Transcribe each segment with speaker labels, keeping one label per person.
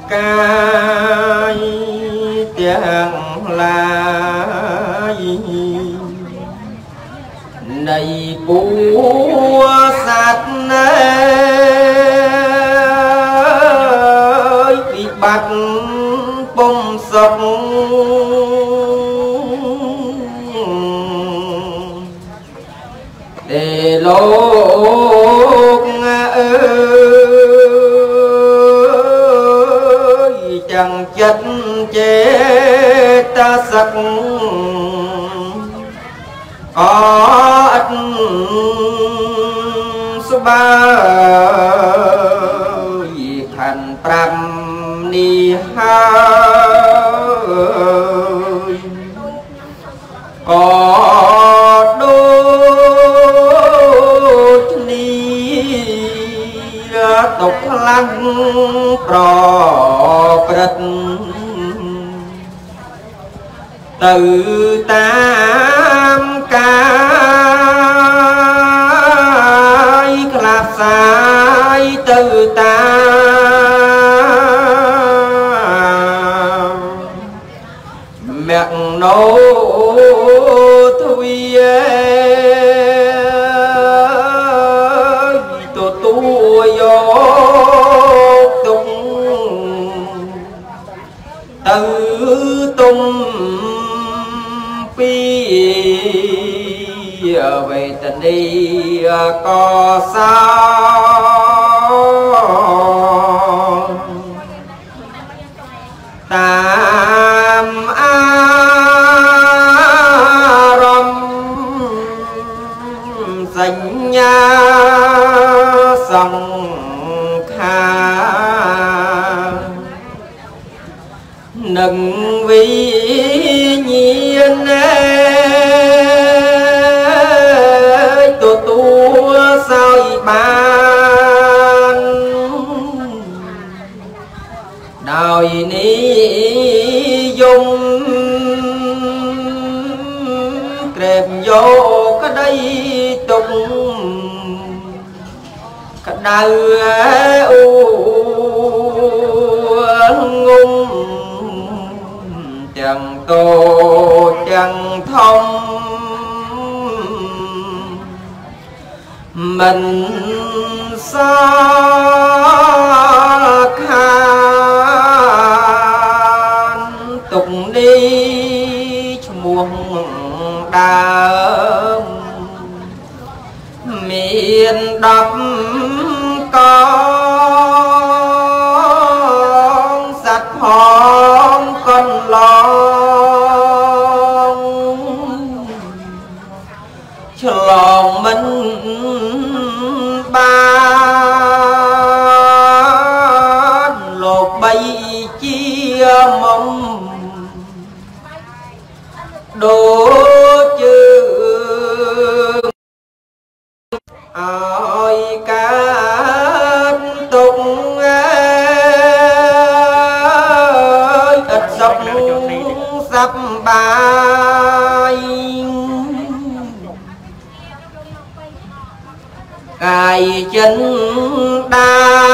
Speaker 1: កាយទាំងឡាយនៃពួសត្វណែវិបត្តិពុំសុខទេលោកអើយចាំងចិត្តចេតសឹកអត់ស្បើយខាន5នេះហើយក៏ដូចនេះទុកខ្លាំងប្រព្រឹត្តទៅតាមកាយក្លាប់សាយទៅតាមមគ្គណោទ្វាទទួលយកទុកទៅទុំពីវេទនីក៏សោតាមអារម្មណ៍សញ្ញាសង្ខារនឹងវិញ្ញាណទទួលសោយបានដោយនិយមក្រែបយកក្តីទុកក្តៅអ៊ូងុំទាំងតូចទាំងធំមិនសខានទុកនេះឈ្មោះដើមមាន10កងសត្វផងកន្លងឆ្លងមិនបានលោកបីជាមុំដូចជើងឲ្យកើតទុកឥតសុខសប្បាយកាយចិនដា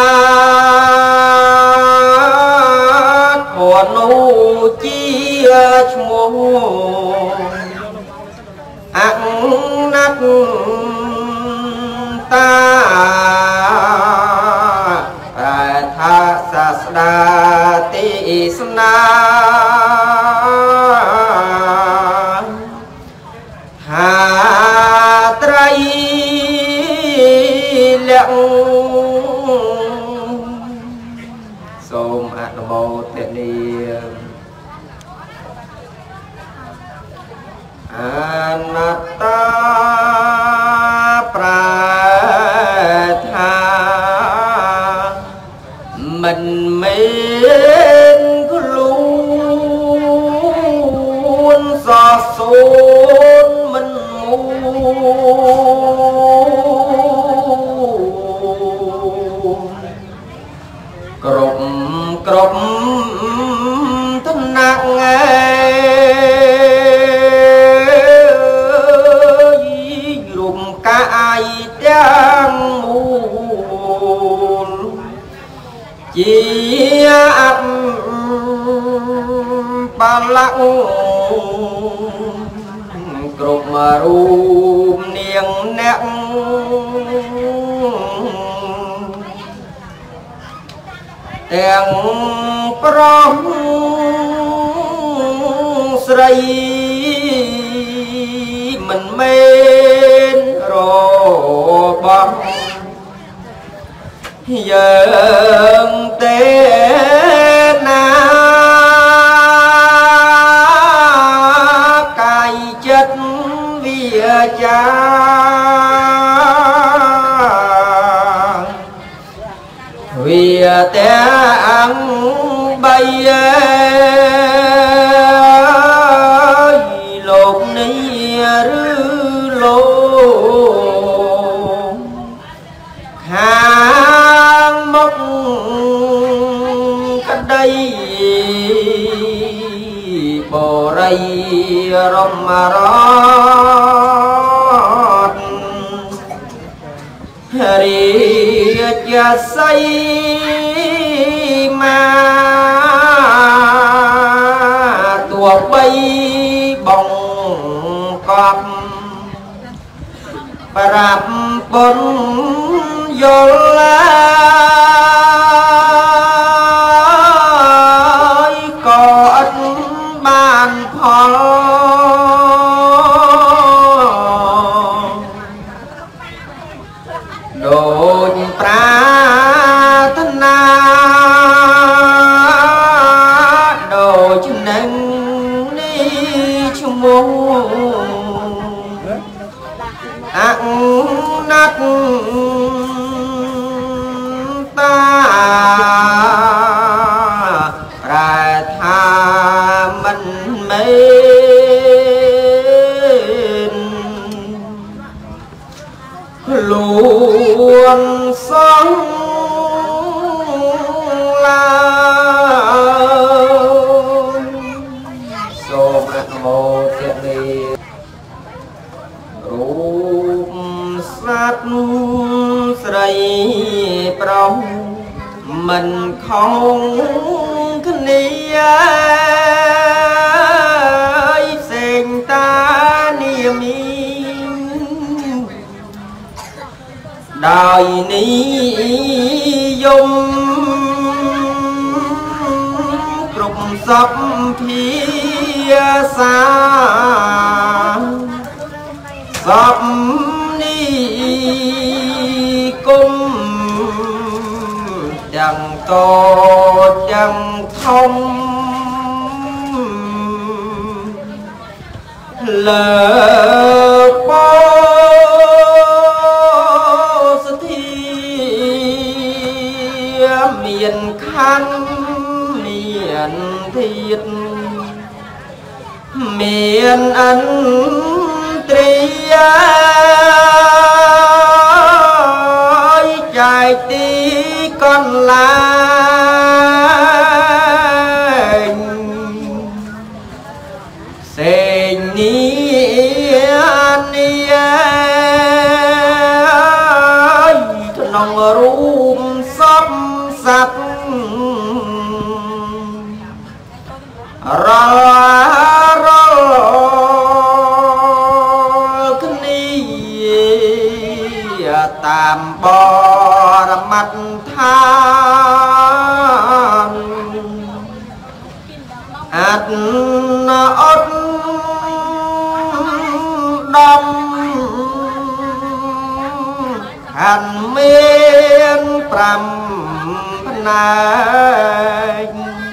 Speaker 1: ព្រោះនោះជាឈ្មោះអណាត់តាប្រែថាសាស្តាទេសនាហាត្រៃលក្ខសូមអនុមោទនាអនត្តាប្រែថាមិនមែនខ្លួនសោះសូនមិនមួគ្រប់ទំនាក់រូបកាយទាំងមូល chỉ ấp ba lặng cột mà rum niềng nặng tiếng prong sray mình men rô bom dần tế na cài chất vì cha vì té ăn bay lột ní rư lô hàng mốc cách đây bồ rây rong mà rót ri cha say ma tuột bay bồng cọp rạp bồn vô lai có ít bàn phò đôi pra thân na đôi chân nâng đi chung mô ăn nát ta ra tha mình mến luôn sống lao sôm mô thiện đi rụp sát sray prong mình không khní ai sen ta niềm in đời ni dung trục sắp phía xa sắp ni cung chẳng có chẳng không lỡ bó miền khăn miền thiết miền ân tri trái tí con lại sinh ni ni nòng rum sắp sắt ra ra khní tạm bò mặt than ắt ớt đông hàn miên pram này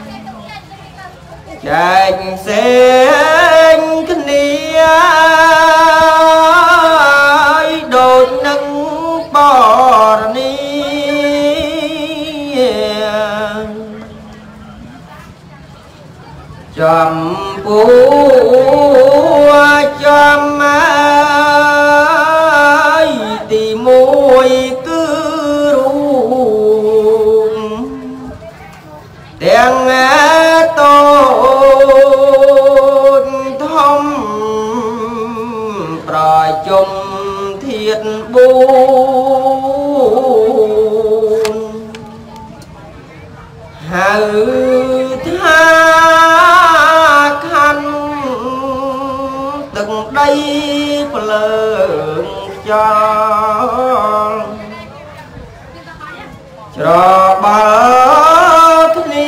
Speaker 1: chàng sen khní đôi nâng bò ni chầm bú chầm ai tì môi cứ rùm tiếng tôn thông rồi chung thiệt buồn hៅថាខណ្ឌទឹកដីភ្លើងខ្យល់ច្របល់គ្នា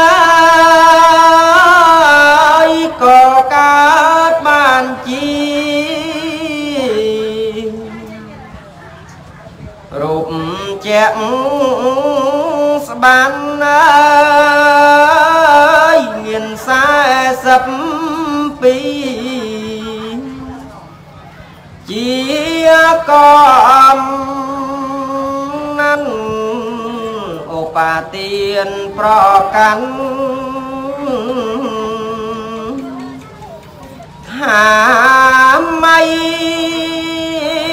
Speaker 1: ក៏កើតបានជារូបជាក់ស្បានមាន42ជាកំណាន់ឧបាទានប្រកាន់ថាម៉ៃ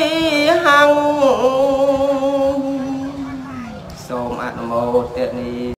Speaker 1: ហੰសូមអនុមោទនា